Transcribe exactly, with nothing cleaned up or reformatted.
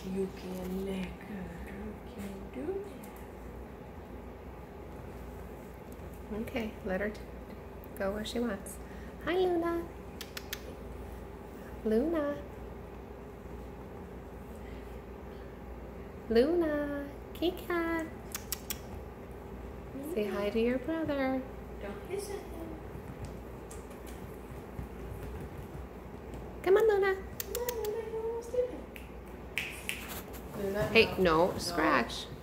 You can let her. You can do that. Okay, let her go where she wants. Hi, Luna. Luna. Luna. Kika. Say hi to your brother. Don't hiss at him. Come on, Luna. Come on, Luna, you almost did it. Luna, Hey, no. no, scratch.